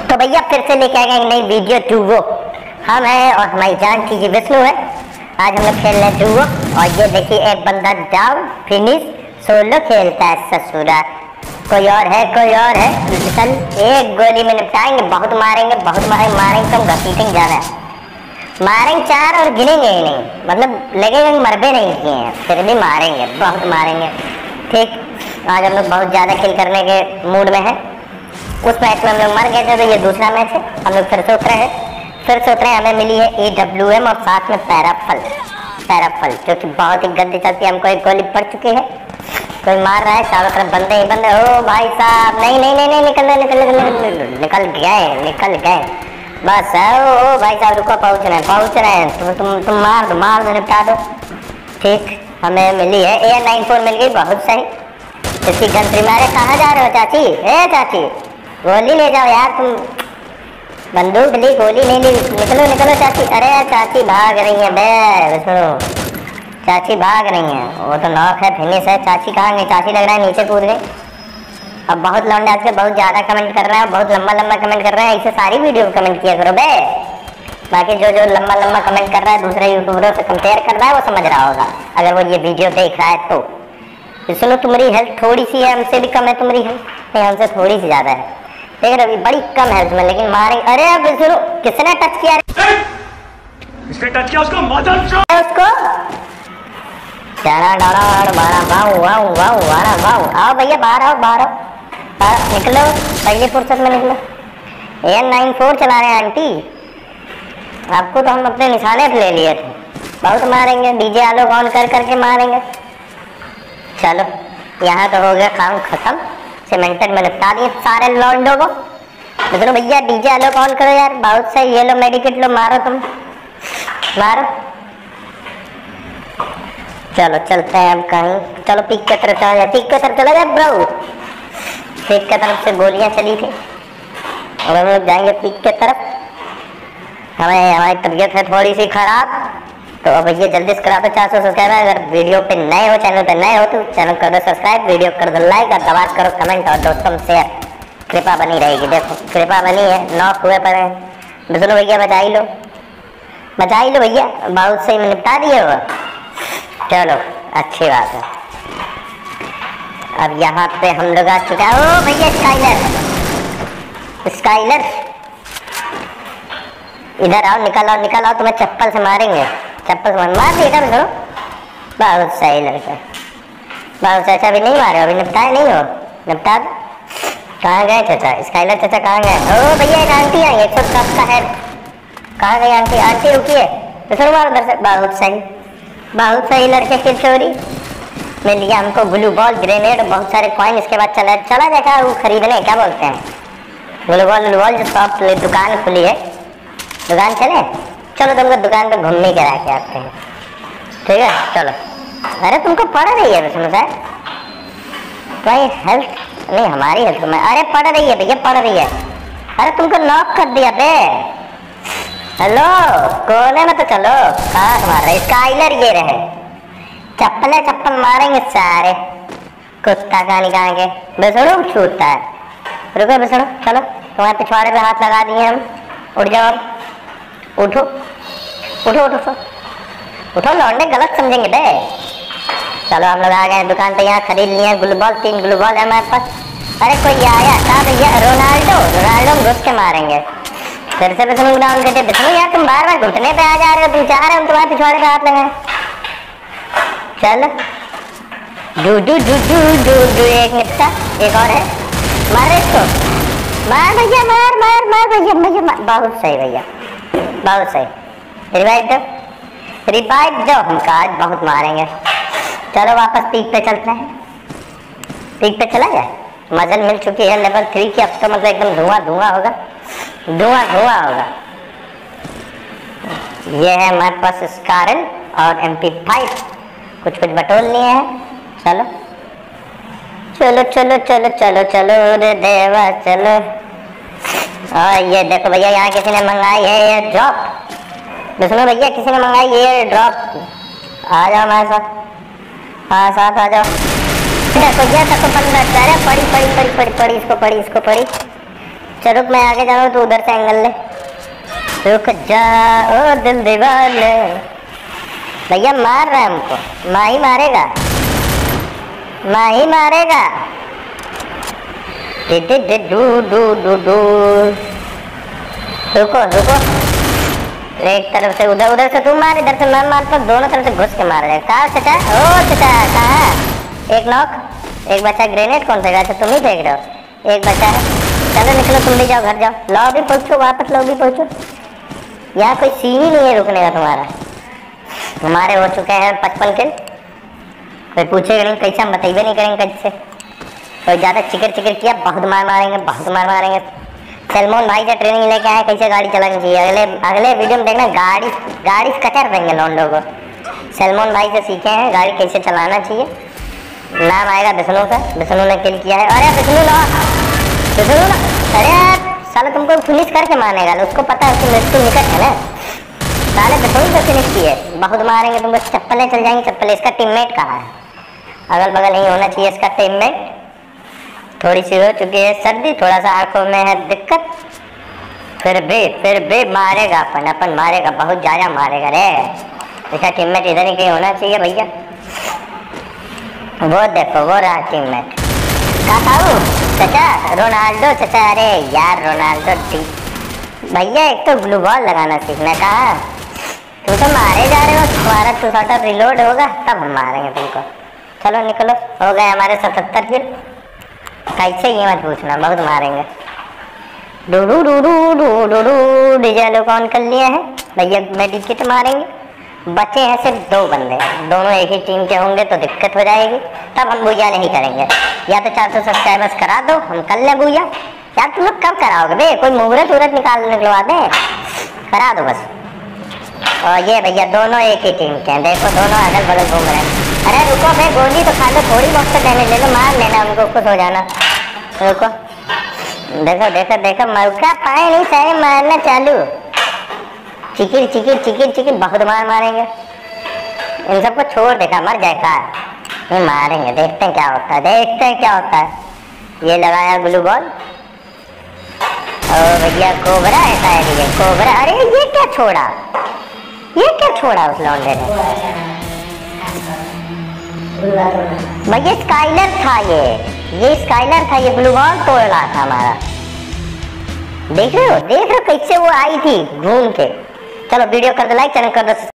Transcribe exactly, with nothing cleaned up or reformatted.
तो भैया फिर से लेके आ गए नई वीडियो डुओ। हम हैं और हमारी जान की विष्णु है। आज हम लोग खेल रहे हैं डुओ और ये देखिए एक बंदा डाउन फिनिश सोलो खेलता है ससुरा। कोई और है कोई और है चल एक गोली में निपटाएंगे। बहुत मारेंगे बहुत मारेंगे मारेंगे तो घसीटेंगे ज़्यादा मारेंगे चार और गिनेंगे ही नहीं, मतलब लगेगा मरबे नहीं किए हैं फिर भी मारेंगे बहुत मारेंगे। ठीक, आज हम लोग बहुत ज़्यादा किल करने के मूड में हैं। उस मैच में हम लोग मर गए थे तो ये दूसरा मैच है। हम लोग फिर से उतरे हैं फिर से उतरे हमें मिली है ए डब्ल्यू एम और साथ में पैराफल पैराफल जो कि बहुत ही गंदी चलती है। हमको एक गोली पड़ चुकी है, कोई मार रहा है चारों तरफ बंदे ही बंदे। ओ भाई साहब नहीं नहीं नहीं नहीं निकल निकल निकल निकल गए निकल गए बस। ओ भाई साहब रुको, पहुँच रहे हैं पहुँच रहे हैं तुम तुम तुम मार दो मार दो निपटा दो। ठीक, हमें मिली है ए नाइन फोर मिल गई, बहुत सही। इसकी गंतरी मारे। कहाँ जा रहे हो चाची? ए चाची गोली ले जाओ यार, तुम बंदूक ली गोली नहीं ली, निकलो निकलो चाची। अरे चाची भाग रही है बे सुनो, चाची भाग रही है। वो तो नॉक है फिनिश है। चाची कहाँ गई? चाची लग रहा है नीचे कूद गई। अब बहुत लौंडे आज के बहुत ज़्यादा कमेंट कर रहे हैं, बहुत लंबा लंबा कमेंट कर रहे हैं। ऐसे सारी वीडियो में कमेंट किया करो बे। बाकी जो जो लंबा लंबा कमेंट कर रहा है दूसरे यूट्यूबरों से कंपेयर कर रहा है वो समझ रहा होगा अगर वो ये वीडियो देख रहा है तो। सुनो तुम्हारी हेल्थ थोड़ी सी है, हमसे भी कम है तुम्हारी हेल्थ, नहीं हमसे थोड़ी सी ज़्यादा है। देख रहे अभी बड़ी कम हेल्थ में लेकिन मारे। अरे अब सुनो किसने टच किया? इसने टच किया उसको मदद उसको डारा डारा बारा वाऊ वाऊ वाऊ वारा वाऊ। आओ भैया बाहर आओ बाहर आओ बाहर निकलो, पहले फुर्सत में निकलो। ए नाइन फोर चला रहे हैं आंटी, आपको तो हम अपने निशाने पे ले लिए थे। बहुत मारेंगे, डीजे आलो ऑन कर करके मारेंगे। चलो यहाँ तो हो गया काम खत्म, सीमेंटेड में निपटा दिए सारे लौंडों को। मतलब भैया डीजे आलो ऑन करो यार, बहुत सही। ये लो मेडिकेट लो, मारो तुम मारो। चलो चलते हैं अब कहीं। चलो पीक की तरफ चला जाए, पीक की तरफ चला जाए ब्रो। पीक की तरफ से गोलियां चली थी और हम लोग जाएंगे पीक की तरफ। हमें हमारी तबीयत है थोड़ी सी खराब तो अब ये जल्दी से करा दो चार सौ सब्सक्राइबर। अगर वीडियो पे नए हो चैनल पे नए हो तो चैनल कर दो सब्सक्राइब, वीडियो कर दो लाइक और दबा करो कमेंट और दोस्तों में शेयर। कृपा बनी रहेगी। देखो कृपा बनी है, नॉक हुए पड़े हैं। सुनो भैया बचा ही लो बचा ही लो भैया, बहुत सही में निपटा दिए वो। चलो अच्छी बात है। अब यहाँ पे हम लोग आ चुके हैं। ओ भैया स्काइलर स्काइलर इधर आओ, निकल आओ निकल आओ, तुम्हें चप्पल से मारेंगे चप्पल से मार दिए क्या? सुनो बहुत सही लड़का, बहुत सही। अच्छा अभी नहीं मारे, अभी निपटाए नहीं हो? निपटा दो। कहाँ गए चाचा? स्काइलर चाचा कहाँ गए? ओ भैया एक आंटी आई एक सौ दस का है। कहाँ गई आंटी? आंटी रुकिए तो सुनो मारो उधर से। बहुत सही बहुत सही लड़के की चोरी मिल गया हमको। ग्लू बॉल ग्रेनेड बहुत सारे कॉइन। इसके बाद चला चला जाएगा वो खरीदने, क्या बोलते हैं ग्लू बॉल ग्लू बॉल जो शॉप दुकान खुली है। दुकान चले चलो तुमको दुकान पे घूमने करा के आते हैं, ठीक है चलो। अरे तुमको पड़ रही है विष्णु सर भाई हेल्थ नहीं हमारी हेल्थ में। अरे पड़ रही है भैया पड़ रही है। अरे तुमको नॉक कर दिया बे। हेलो कोने में तो चलो। कहाँ मार रहे? स्काइलर ये रहे, चप्पल चप्पल मारेंगे सारे। कुत्ता कहाँ निकाल के बेसड़ो छूटता है। रुको बेसड़ो चलो, तुम्हारे पिछवाड़े पे हाथ लगा दिए हम। उठ जाओ उठो उठो उठो उठो उठो लौंडे गलत समझेंगे बे। चलो हम लोग आ गए दुकान पे, यहाँ खरीद लिए ग्लू बॉल। तीन ग्लू बॉल है हमारे पास। अरे कोई आया था भैया रोनाल्डो रोनाल्डो हम घुस के मारेंगे फिर से। विष्णु डाउन करते विष्णु यार तुम बार बार घुटने पे आ जा रहे हो, तुम चाह रहे हो तुम्हारे पिछवाड़े पे हाथ लगाए। चलो डू डू डू डू डू डू एक निपटा, एक और है। मार इसको मार भैया मार मार मार भैया भैया मार। बहुत सही भैया बहुत सही। रिवाइव दो रिवाइव दो, हमका आज बहुत मारेंगे। चलो वापस पीक पे चलते हैं। पीक पे चला जाए, मजल मिल चुकी है लेवल थ्री की। अब तो मतलब एकदम धुआं धुआं होगा धुआं धुआं होगा। ये है हमारे पास स्कारल और एम पी फाइव कुछ कुछ बटोल लिए हैं। चलो चलो चलो चलो चलो चलो रे देवा चलो। और ये देखो भैया यहाँ किसी ने मंगाई है ये ड्रॉप। सुनो भैया किसी ने मंगाई ये ड्रॉप। आ जाओ हमारे साथ, हाँ साथ आ जाओ। देखो ये देखो पंद्रह पड़ी पड़ी पड़ी पड़ी पड़ी इसको पड़ी इसको पड़ी चल रुक, मैं आगे जा रहा हूँ, तू उधर से एंगल ले। रुक जा ओ दिल दीवाने। भैया मार रहा है हमको, माँ ही मारेगा, माँ ही मारेगा। डू डू डू डू। रुको रुको, एक तरफ से उधर, उधर से तू मार, इधर से मैं मारता हूँ, दोनों तरफ से घुस के मार रहे। कहाँ चचा? ओ चचा कहाँ? एक नॉक, एक बचा। ग्रेनेड कौन फेंका? अच्छा तुम ही फेंक रहे हो। एक बचा है, चलो निकलो, तुम भी जाओ घर जाओ, लॉबी पहुँचो, वापस लॉबी पहुँचो। यहाँ कोई सीन ही नहीं है रुकने का तुम्हारा। हमारे हो चुके हैं पचपन किल, कोई पूछेगा नहीं कैसे, हम बताइए नहीं करेंगे कैसे। कोई ज़्यादा चिकर चिकर किया बहुत मार मारेंगे, बहुत मार मारेंगे। सलमान भाई से ट्रेनिंग लेके आए कैसे गाड़ी चलानी चाहिए। अगले अगले वीडियो में देखना, गाड़ी गाड़ी कचर देंगे लौंडों को। सलमान भाई से सीखे हैं गाड़ी कैसे चलाना चाहिए। नाम आएगा विष्णु का, विष्णु ने किल किया है। अरे विष्णु ना, विष्णु ना, अरे साला तुमको फिनिश करके मानेगा, उसको पता है उसकी मृत्यु निकट है ना। साले विष्णु को फिनिश किए, बहुत मारेंगे तुमको, चप्पलें चल जाएंगी। चप्पल इसका टीममेट कहाँ है? अगल बगल नहीं होना चाहिए इसका टीममेट। थोड़ी सी हो चुकी है सर्दी, थोड़ा सा आंखों में है दिक्कत, फिर भी फिर भी मारेगा अपन, अपन मारेगा, बहुत ज़्यादा मारेगा रे। इसका टीममेट इधर ही कहीं होना चाहिए भैया। वो देखो वो रहा टीममेट। कहाँ था चचा? रोनाल्डो चचा। अरे यार रोनाल्डो भैया, एक तो ग्लू बॉल लगाना सीखना। कहा तुम तो मारे जा रहे हो, तुम्हारा टू शॉटर रिलोड होगा तब हम मारेंगे तुमको। चलो निकलो, हो गए हमारे सतहत्तर किल। कैसे ये मत पूछना, बहुत मारेंगे। डू डू डू डू डू डू डू डीजे ऑन कर लिया है भैया, मेडिकेट मारेंगे। बचे हैं सिर्फ दो बंदे, दोनों एक ही टीम के होंगे तो दिक्कत हो जाएगी, तब हम बुया नहीं करेंगे। या तो चार सौ सब्सक्राइबर्स करा दो, हम कर लें बुया। यार तुम लोग कब कराओगे बे? कोई मुहूर्त वूरत निकाल निकलवा दें, करा दो बस। और ये भैया दोनों एक ही टीम के हैं, देखो दोनों अगल बगल घूम रहे हैं। अरे रुको बे, गोली तो खा लो, थोड़ी बहुत तो डैमेज ले लो, मार लेना उनको, खुश हो जाना। रुको, देखो देखो देखो, मौका पाए नहीं चाहे मारना चालू। चिकिर चिकिर चिकिर चिकिर बहुत मार मारेंगे। इन सबको छोड़ देखा, मर जाए का मारेंगे। देखते हैं क्या होता है, देखते हैं क्या होता है। ये लगाया ग्लू बॉल। और भैया कोबरा है शायद, ये कोबरा। अरे ये क्या छोड़ा, ये क्या छोड़ा उस लौंडे ने? भैया स्काइलर था ये, ये स्काइलर था, ये ग्लू बॉल तोड़ रहा था हमारा। देख रहे हो, देख रहे हो कैसे वो आई थी घूम के। चलो वीडियो कर दो लाइक, चैनल कर दो।